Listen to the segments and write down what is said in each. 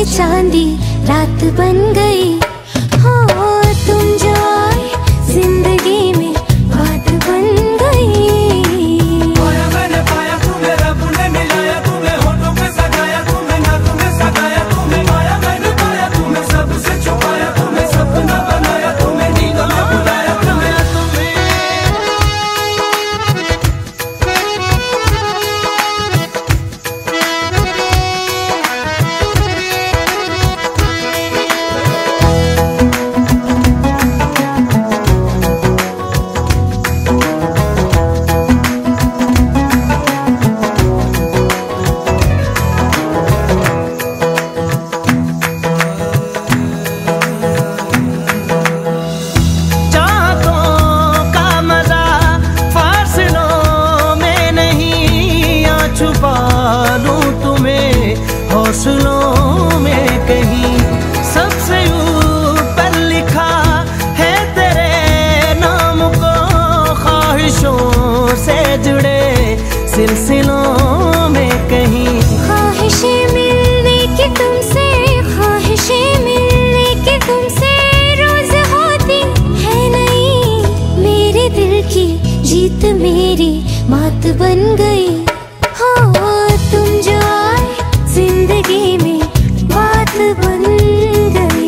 और चांदी रात बन गई। हो तुम जो आए जिंदगी में बात बन गई। पाया मैंने पाया तुम्हें, रब ने मिलाया तुम्हें, होठों पे सजाया तुम्हें, नाक में सजाया तुम्हें। पाया मैंने पाया तुम्हें, सबसे छुपाया तुम्हें, सपना बनाया तुम्हें, नींदों में बुलाया तुम्हें। हौसलों में कहीं सबसे ऊपर लिखा है तेरे नाम को, ख्वाहिशों से जुड़े सिलसिलों में कहीं। ख्वाहिशें मिलने की तुमसे, ख्वाहिशें मिलने की तुमसे रोज होती है नहीं। मेरे दिल की जीत मेरी मात बन गई। हो तुम जो आए जिंदगी में बात बन गई।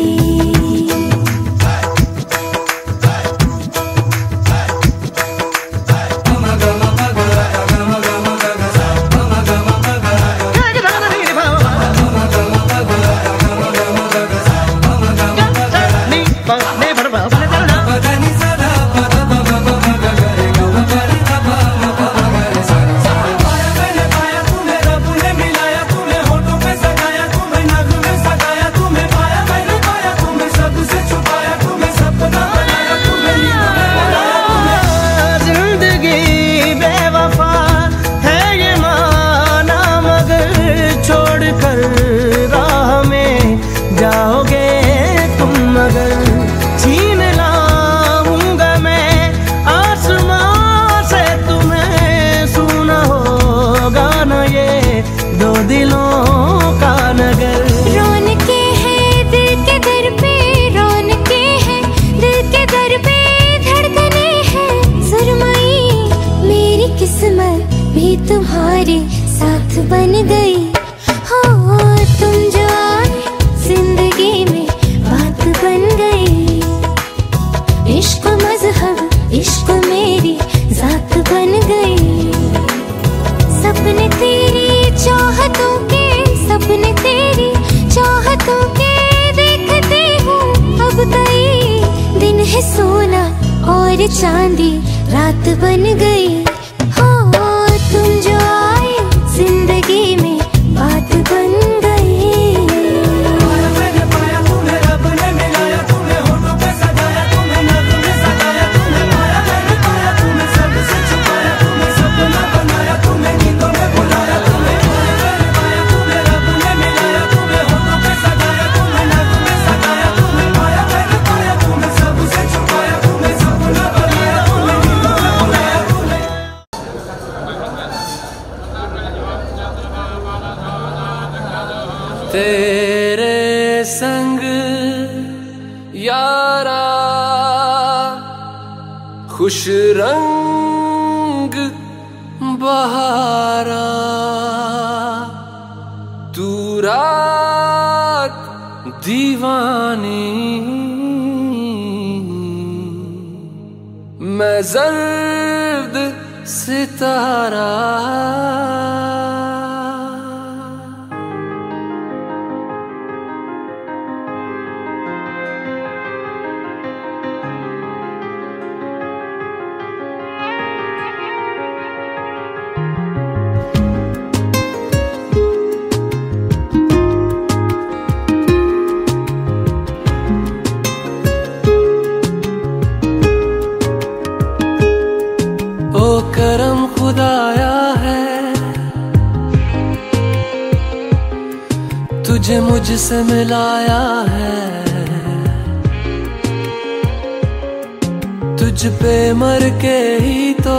तुम्हारे साथ बन गई। हो तुम जो आए जिंदगी में बात बन गई। इश्क मजहब इश्क मेरी जात बन गई। सपने तेरी चाहतों के, सपने तेरी चाहतों के देखते हूँ अब कई दिन है सोना और चांदी रात बन गई। तुम जो आए जिंदगी में बात बन गई। पाया मैंने पाया तुम्हें, रब ने मिलाया तुम्हें, होठों पे सजाया तुम्हें, नाक में सजाया तुम्हें। पाया मैंने पाया तुम्हें, सबसे छुपाया तुम्हें, सपना बनाया तुम्हें, नींदों में बुलाया तुम्हें। पाया मैंने पाया तुम्हें, रब ने मिलाया तुम्हें, होठों पे सजाया तुम्हें, नाक में सजाया तुम्हें। पाया मैंने पाया तुम्हें, सबसे छुपाया तुम्हें, सपना बनाया तुम्हें, नींदों में बुलाया तुम्हें। तेरे संग यारा खुश रंग बहारा, तू रात दीवानी, मैं जर्द सितारा। करम खुदाया है तुझे मुझसे मिलाया है, तुझ पे मर के ही तो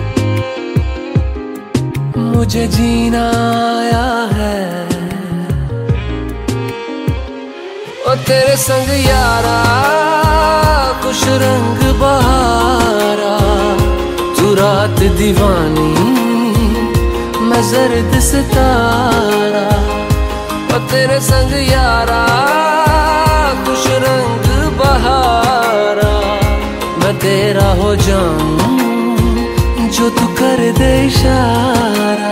मुझे जीना आया है। तेरे संग यारा कुछ रंग बहारा, तू रात दीवानी मैं जर्द सितारा। और तेरे संग यारा कुछ रंग बहारा, मैं तेरा हो जाऊं जो तू कर दे इशारा।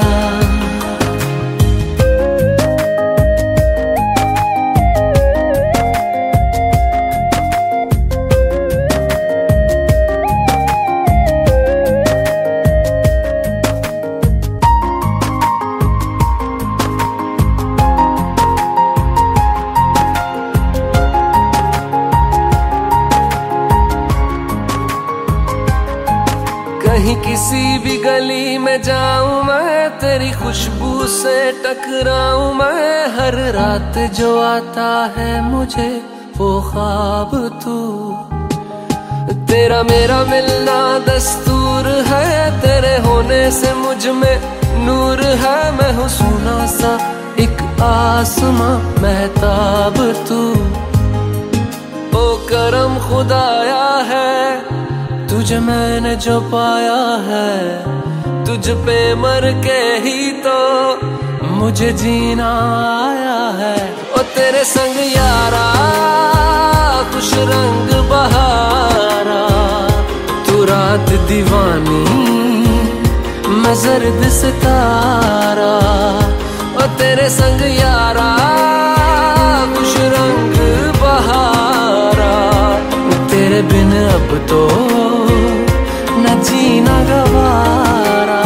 कहीं किसी भी गली में जाऊं मैं, तेरी खुशबू से टकराऊं मैं। हर रात जो आता है मुझे वो ख्वाब तू, तेरा मेरा मिलना दस्तूर है। तेरे होने से मुझ में नूर है, मैं हूँ सोना सा एक आसमां महताब तू। ओ करम खुदाया है तुझे मैंने जो पाया है, तुझ पे मर के ही तो मुझे जीना आया है। ओ तेरे संग यारा कुछ रंग बहारा, तू रात दीवानी मैं जर्द सितारा। ओ तेरे संग यारा कुछ रंग बहारा, तेरे बिन अब तो न जीना गवारा।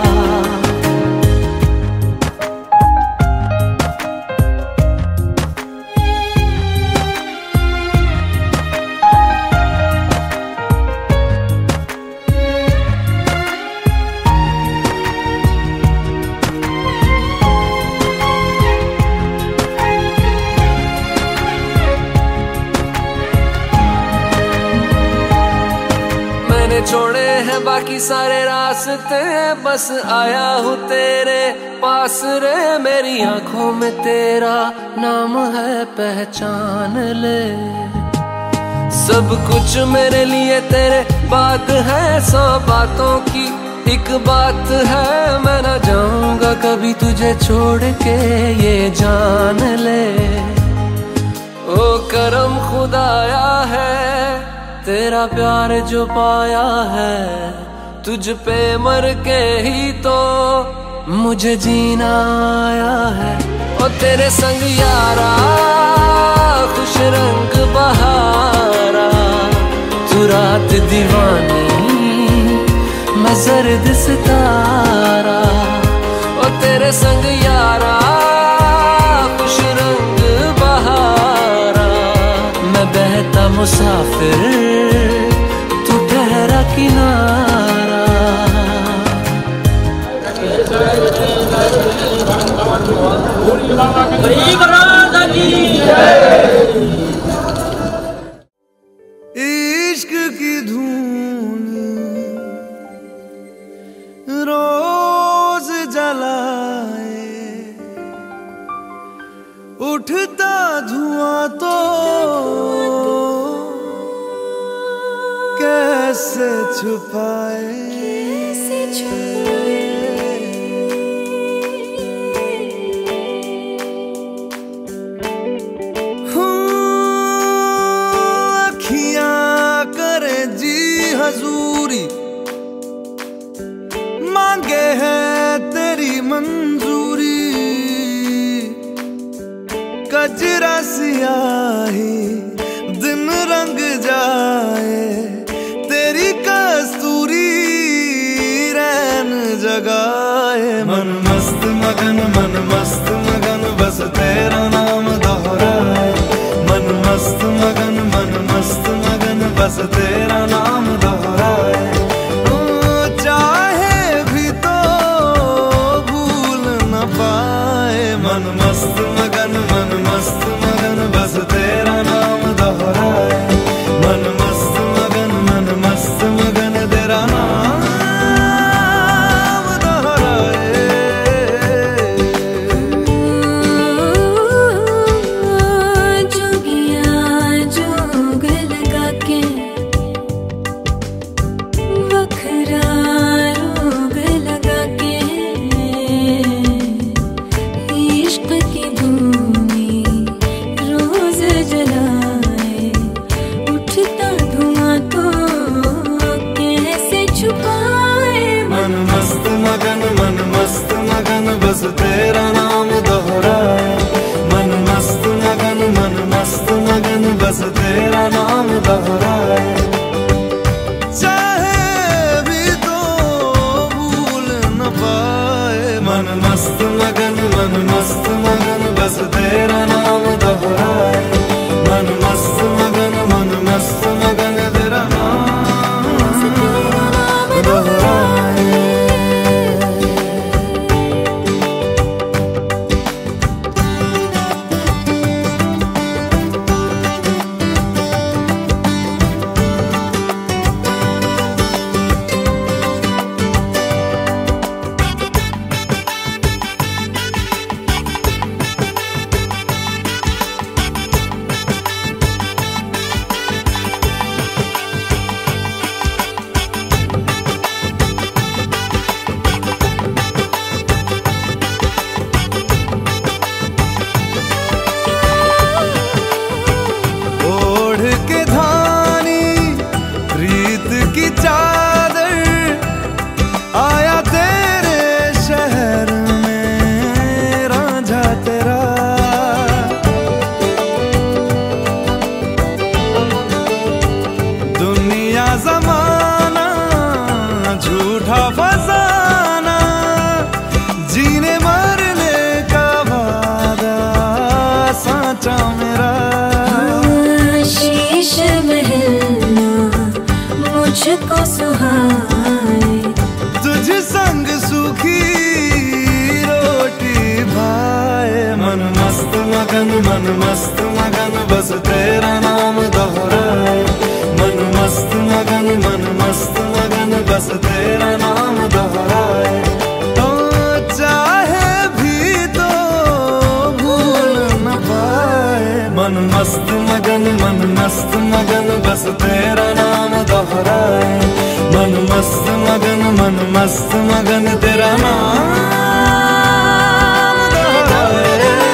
छोड़े हैं बाकी सारे रास्ते, बस आया हूँ तेरे पास रे। मेरी आंखों में तेरा नाम है पहचान ले, सब कुछ मेरे लिए तेरे बात है। 100 बातों की एक बात है, मैं ना जाऊंगा कभी तुझे छोड़ के ये जान ले। ओ करम खुदाया है तेरा प्यार जो पाया है, तुझ पे मर के ही तो मुझे जीना आया है। और तेरे संग यारा खुश रंग बहारा, तू रात दीवानी मैं जर्द सितारा। और तेरे संग यारा खुश रंग बहारा, मैं बहता मुसाफिर तू ठहरा किनारा। इश्क की धून रोज जलाए, उठता धुआं तो कैसे छुपाए। अखियां करे जी हजूरी, मांगे है तेरी मंजूरी। कजरा सियाही दिन रंग जाए, तेरी कस्तूरी रैन जगाए। मन मस्त मगन बस तेरा नाम दोहराए। मन मस्त मगन बस तेरा नाम दोहराए। चाहे भी तो भूल न पाए। मन मस्त मगन बस तेरा नाम दोहराए। मन मस्त मगन तेरा नाम दोहराए। जोगिया मुझको सुहाए। तुझ संग सूखी रोटी भाए, मन मस्त मगन बस तेरा नाम दोहराए। मन मस्त मगन बस तेरा नाम दोहराए। तो चाहे भी तो भूल न पाए। मन मस्त मगन बस तेरा नाम दोहराए। मन मस्त मगन तेरा नाम दोहराए।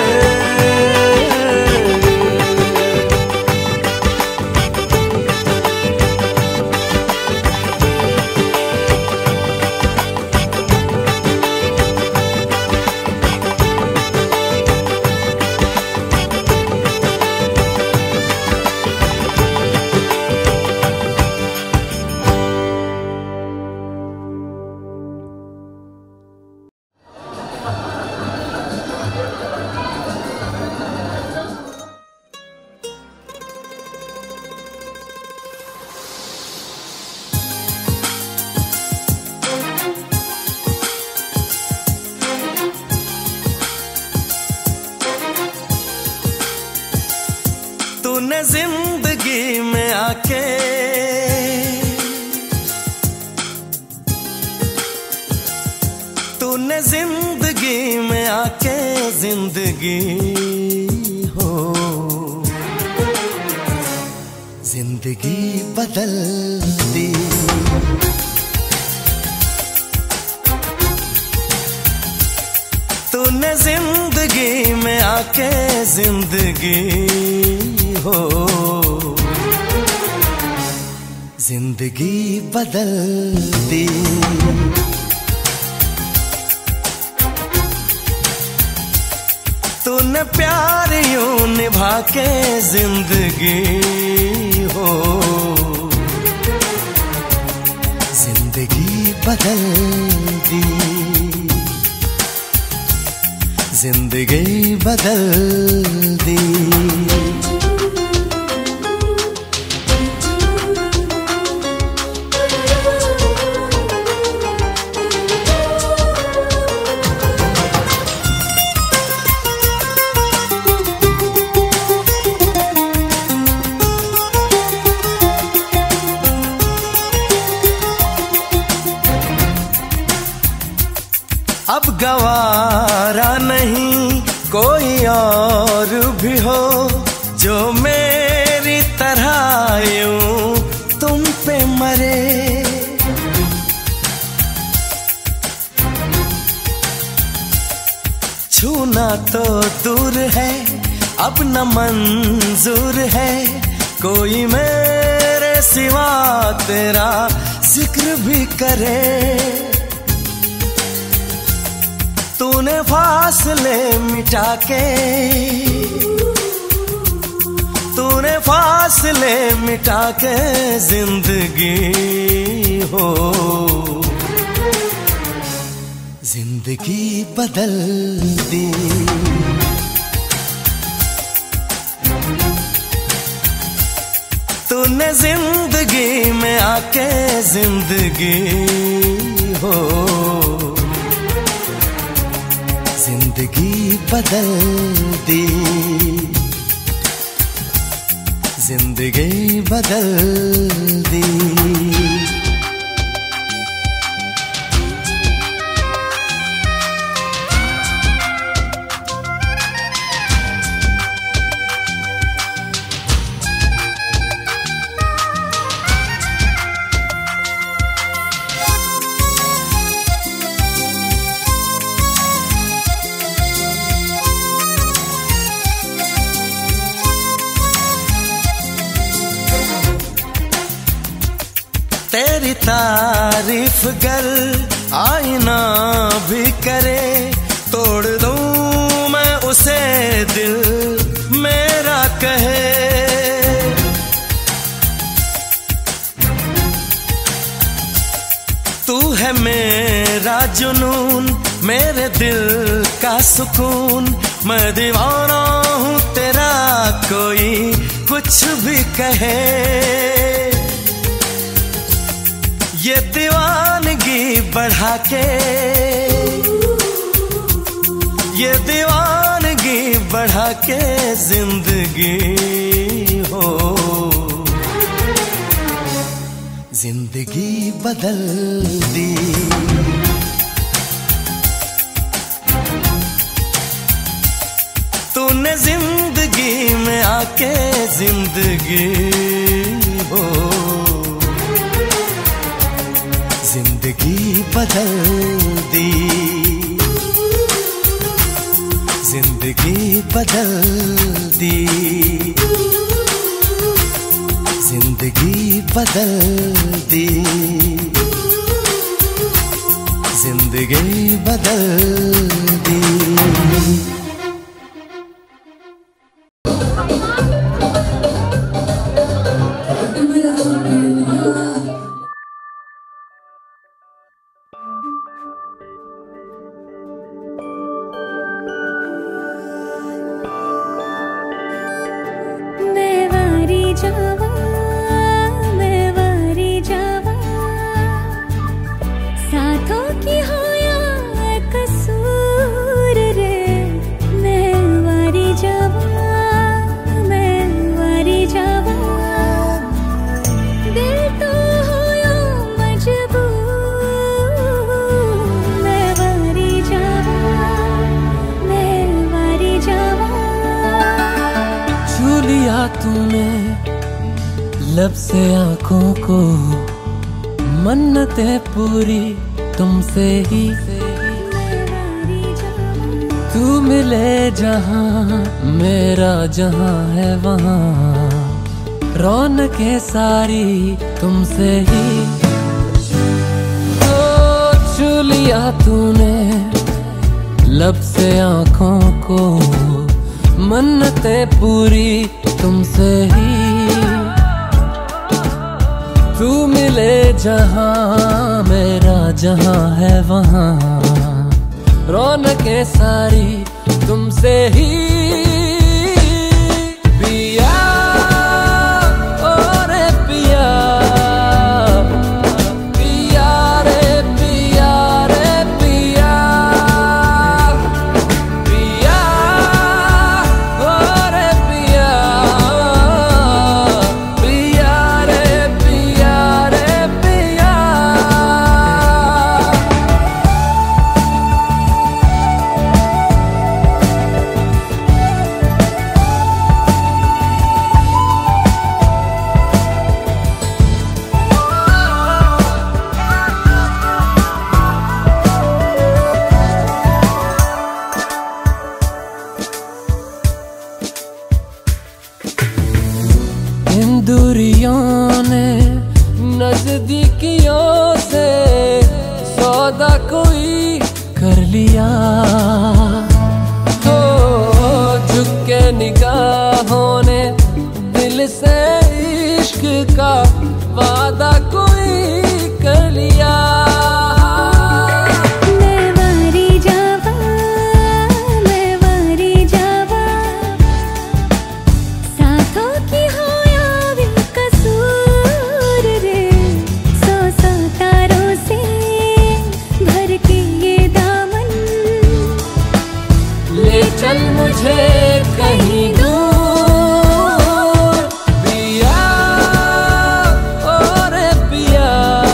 तूने जिंदगी में आके तूने जिंदगी में आके जिंदगी हो जिंदगी बदल दी। तूने जिंदगी में आके जिंदगी हो जिंदगी बदल दी। तूने प्यार यूं निभा के जिंदगी हो जिंदगी बदल दी। जिंदगी बदल दी। अब गवारा नहीं कोई और भी हो जो मेरी तरह यूं तुम पे मरे। छूना तो दूर है अब न मंजूर है कोई मेरे सिवा तेरा जिक्र भी करे। तूने फासले मिटा के तूने फासले मिटा के जिंदगी हो जिंदगी बदल दी। तूने जिंदगी में आके जिंदगी हो जिंदगी बदल दी। जिंदगी बदल दी। तेरी तारीफ गर आईना भी करे तोड़ दूं मैं उसे दिल मेरा कहे। तू है मेरा जुनून मेरे दिल का सुकून मैं दीवाना हूँ तेरा कोई कुछ भी कहे। ये दीवानगी बढ़ा के, ये दीवानगी बढ़ा के जिंदगी हो, जिंदगी बदल दी। तूने जिंदगी में आके जिंदगी हो, जिंदगी बदल दी, जिंदगी बदल दी, जिंदगी बदल दी, जिंदगी बदल दी। तूने लब से आंखों को, मन्नतें पूरी तुमसे ही। तू मिले जहां मेरा जहां है वहां, रौनकें सारी तुमसे ही। तो छू लिया तूने लब से आंखों को, मन्नतें पूरी तुमसे ही। तू मिले जहां मेरा जहां है वहां, रौनकें सारी तुमसे ही। पिया ओ रे पिया, पिया रे पिया रे पिया, पिया ओ रे पिया, पिया रे पिया रे पिया। इन दूरियों ने नजदीकियों से सौदा कोई कर लिया। हो झुक के निगाहों ने दिल से इश्क का वादा कोई कर लिया। चल मुझे कहीं दूर पिया ओ रे पिया,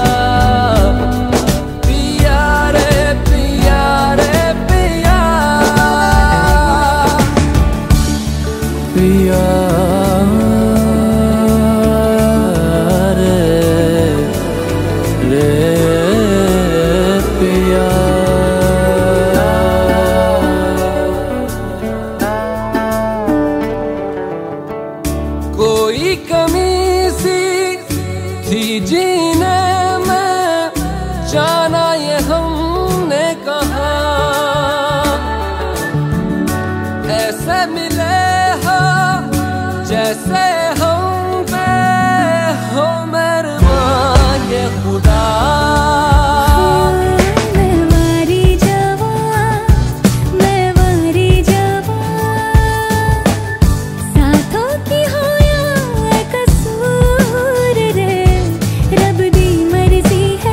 पिया रे पिया रे पिया, पिया रे रे पिया। कोई कमी सी थी जीने में, जाना ये हमने कहा। ऐसे मिले हो जैसे हम पे हो मेहरबान ये खुदा। रब दी मर्जी है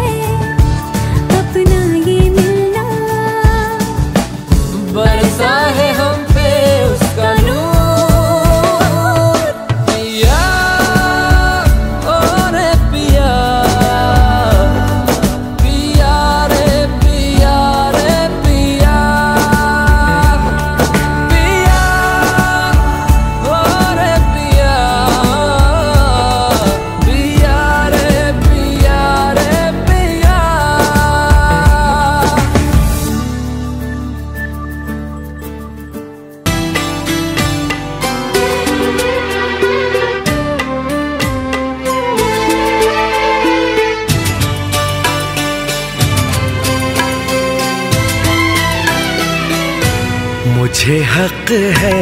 मुझे हक है।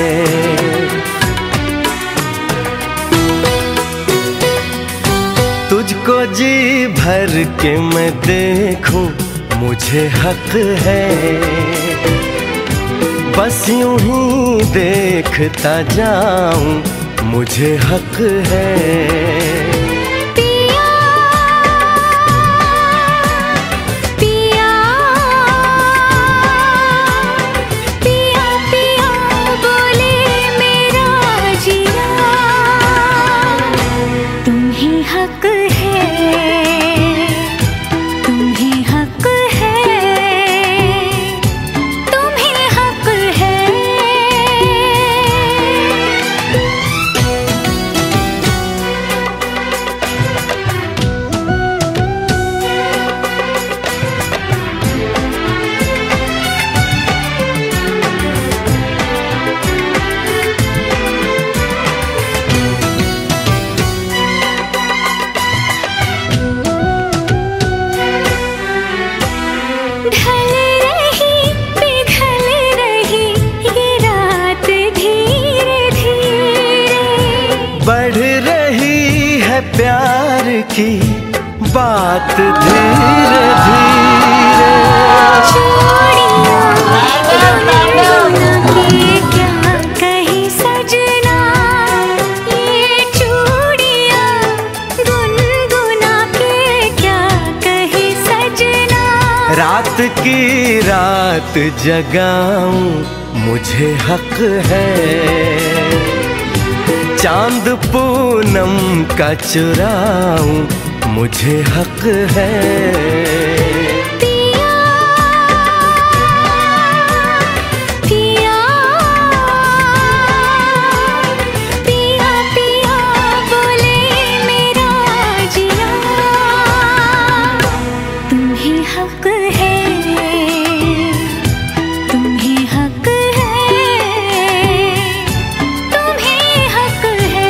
तुझको जी भर के मैं देखूं, मुझे हक है। बस यूं ही देखता जाऊं, मुझे हक है। प्यार की बात धीरे धीरे। क्या कहीं सजना, ये चूड़ियां गुनगुना के क्या कहीं सजना। रात की रात जगाऊं, मुझे हक है। चांद पूनम का चुराऊं, मुझे हक है। पिया पिया पिया पिया बोले मेरा जिया। तुम्ही हक है, तुम्ही हक है, तुम्ही हक है।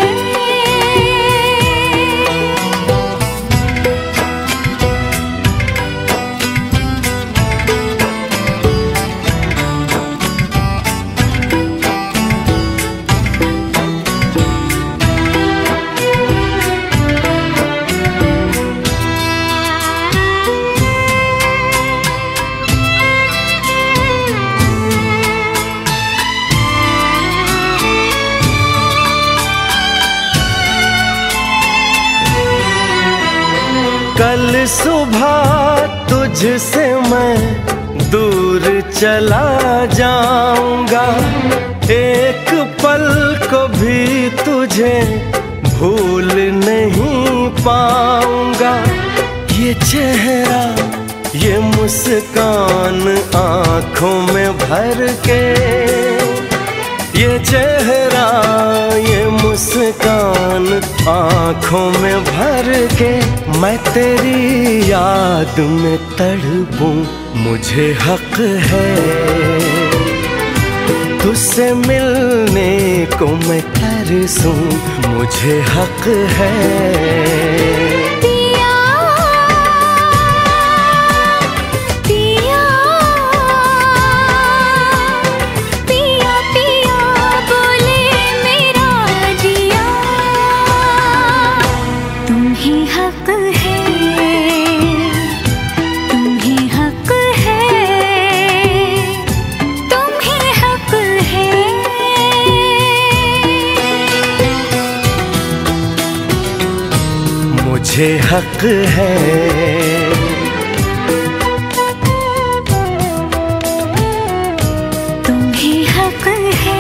कल सुबह तुझसे मैं दूर चला जाऊंगा, एक पल को भी तुझे भूल नहीं पाऊंगा। ये चेहरा, ये मुस्कान आंखों में भर के, ये चेहरा, ये मुस्कान आंखों में भर के, मैं तेरी याद में तड़पूं, मुझे हक है। तुझसे मिलने को मैं तरसूं, मुझे हक है। मुझे हक है। तुम्हें हक है।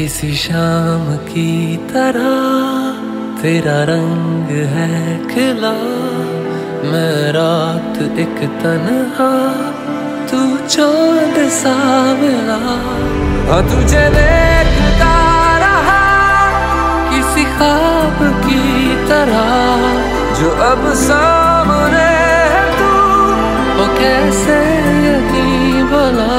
किसी शाम की तरह तेरा रंग है खिला, मैं रात एक तन्हा, तू चांद सा मिला। हाँ तुझे देखता रहा किसी ख्वाब की तरह, जो अब सामने है तू, वो कैसे यकीन भला।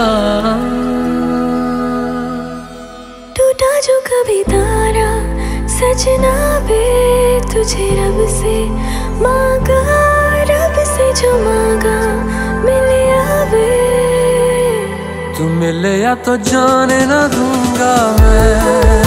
टूटा जो कभी तारा सजना वे, तुझे रब से मांगा, रब से जो मांगा मिले आवे। तू मिले या तो जाने ना दूंगा मैं।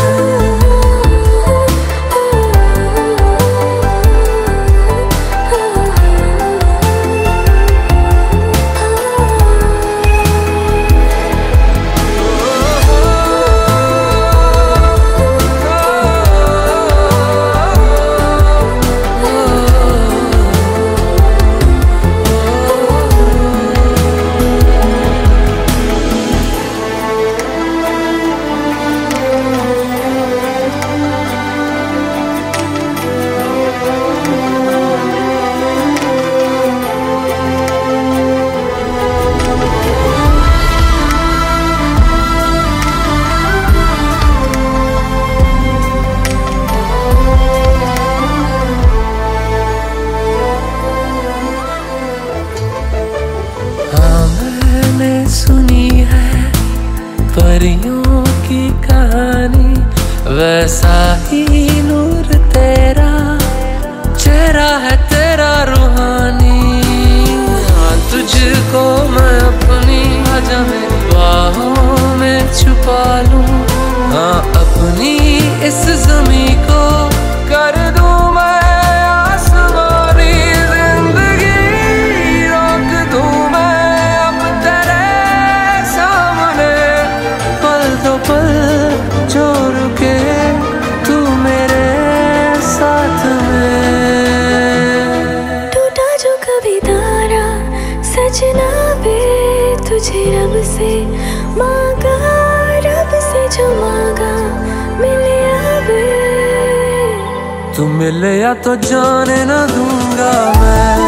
सुनी है परियों की कहानी, वैसा ही नूर तेरा, चेहरा है तेरा रूहानी। तुझको मैं अपनी आजा मेरी बाहों में छुपा लूं, हाँ अपनी इस ज़मीं को कर दूं मैं आसमानी। जिंदगी रोक दूं मैं अब तेरे सामने, पल दो पल जो रुके तू मेरे साथ में। टूटा जो कभी तारा सजना वे, तुझे रब से मांगा, रब से जो मांगा मिले आवे। तू मिले या तो जाने ना दूंगा मैं।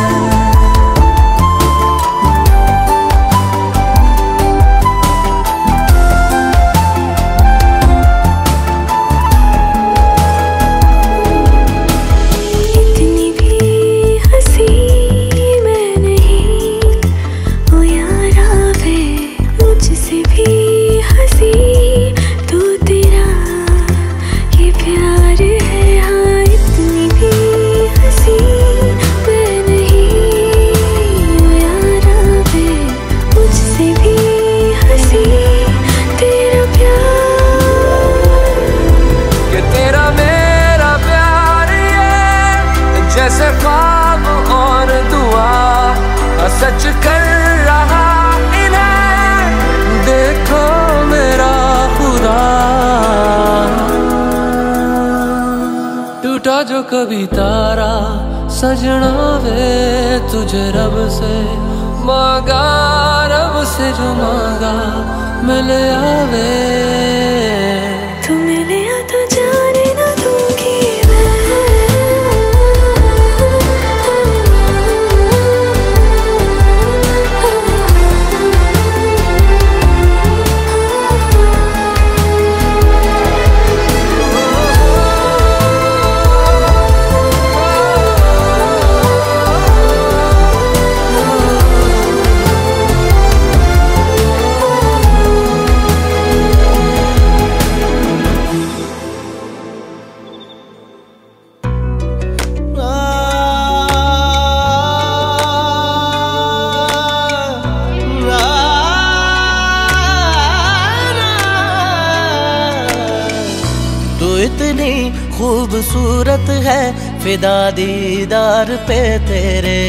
जैसे ख्वाब और दुआ सच कर रहा इन्हें, देखो मेरा खुदा। टूटा जो कभी तारा सजना वे, तुझे रब से मांगा, रब से जो मांगा मिले आवे। तू मिले या तो जाने ना दूंगी इतनी खूबसूरत है, फिदा दीदार पे तेरे।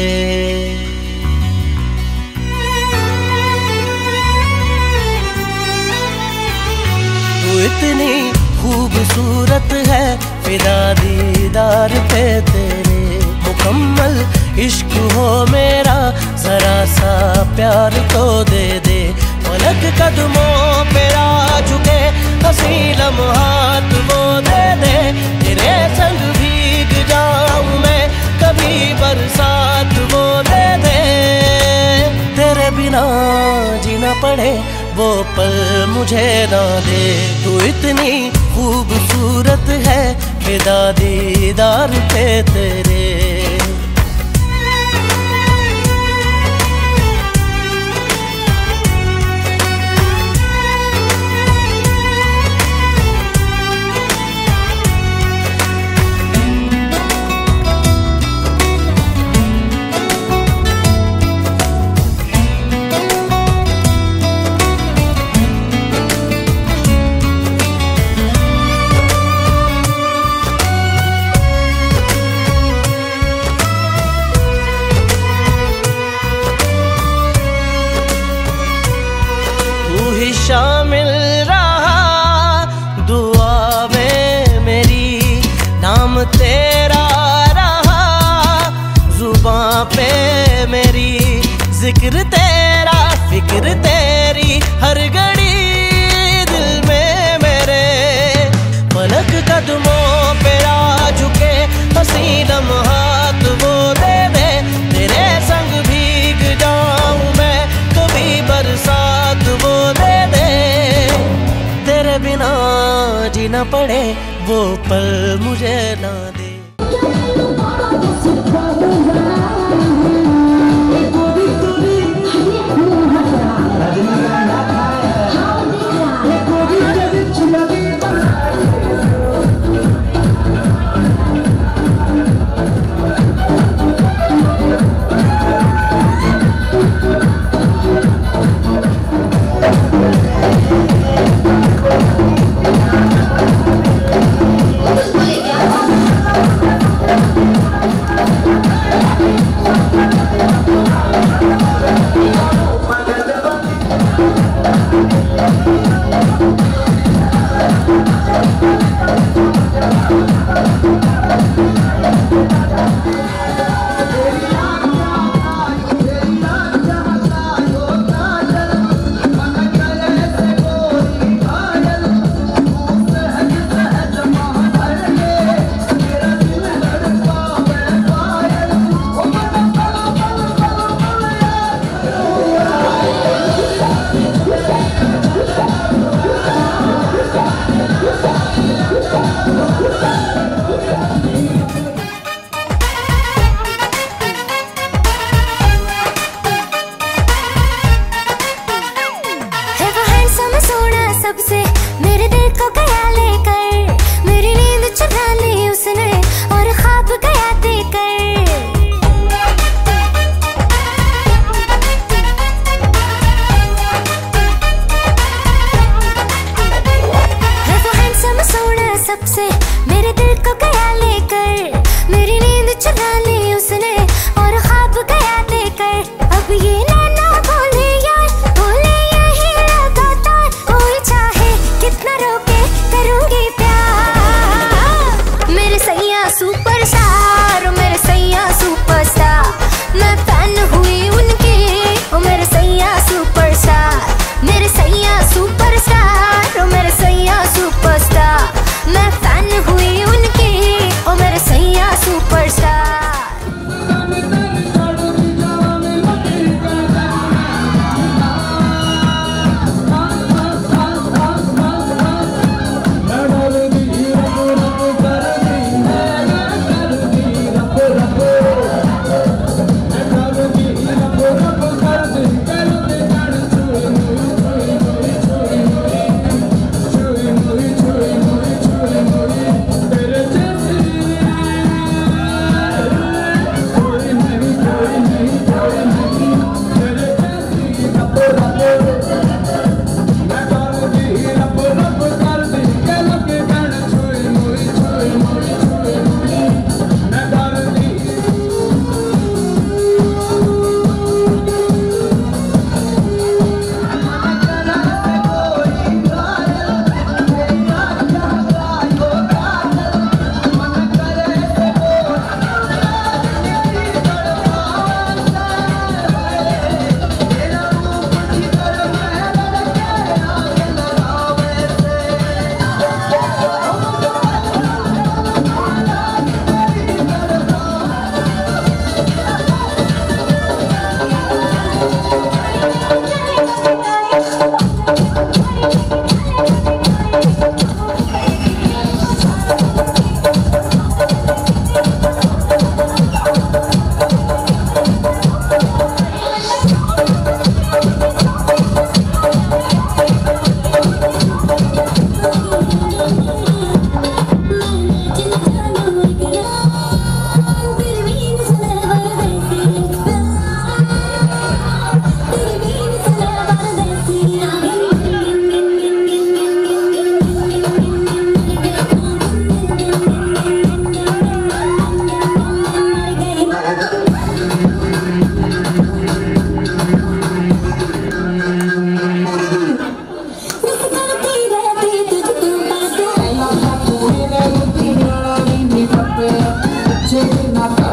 तू इतनी खूबसूरत है, फिदा दीदार पे तेरे। मुकम्मल इश्क हो मेरा, जरा सा प्यार तो दे दे। पलक कदमों पे आ झुके हंसी लम्हात वो दे दे, तेरे संग भीग जाऊं मैं कभी बरसात वो दे दे। तेरे बिना जीना पड़े वो पल मुझे ना दे, तू इतनी खूबसूरत है फिदा दीदार पे तेरे। शामिल रहा दुआ में मेरी, नाम तेरा रहा जुबां पे मेरी, जिक्र तेरा फिक्र तेरी हर घड़ी दिल में मेरे। पलक कदमों पे आ झुके हंसी लम्हात वो दे दे, तेरे संग भीग जाऊं मैं कभी बरसात वो दे दे। तेरे बिना जीना पड़े वो पल मुझे ना दे।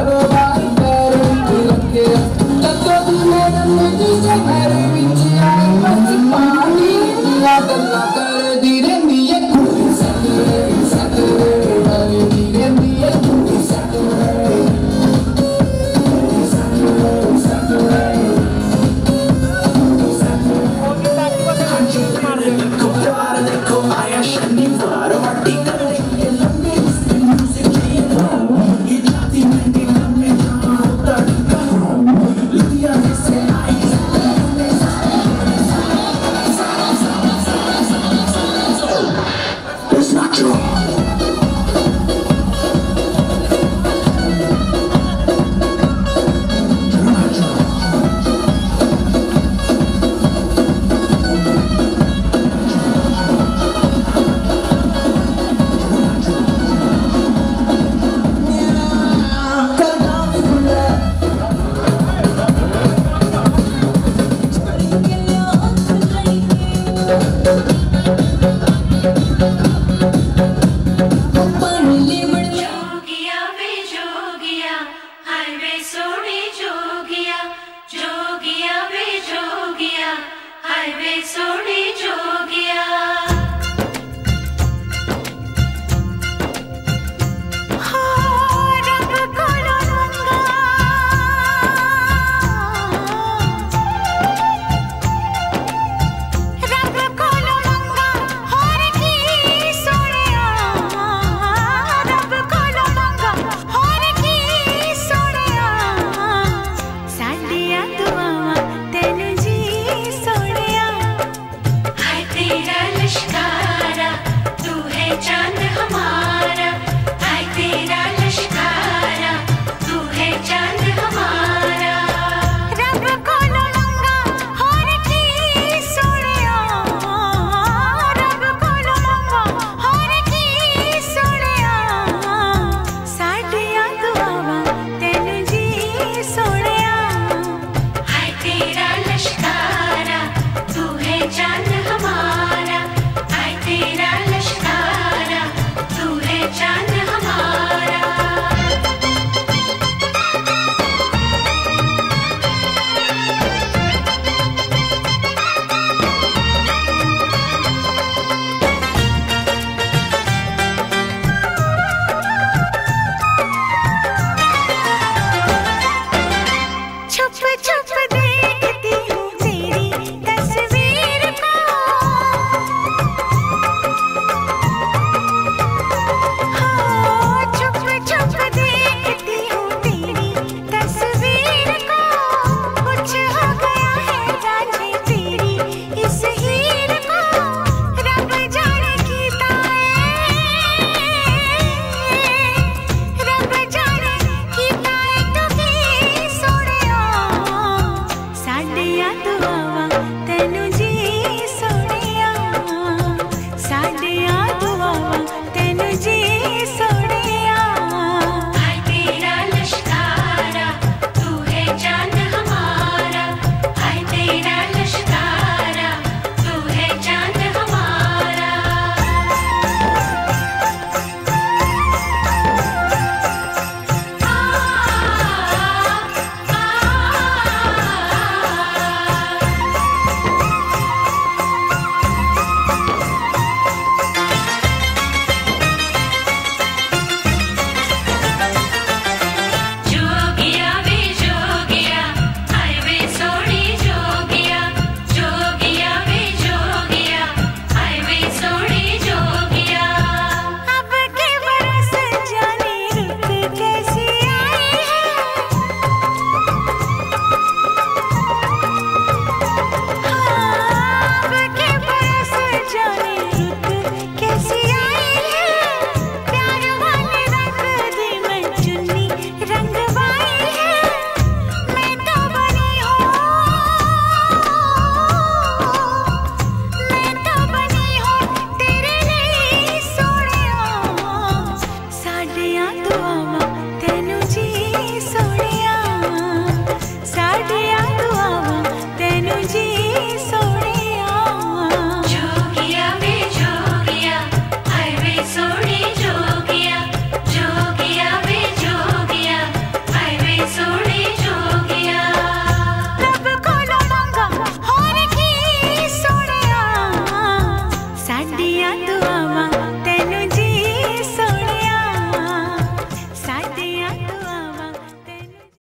जोगिया वे जोगिया हाय वे सोने जो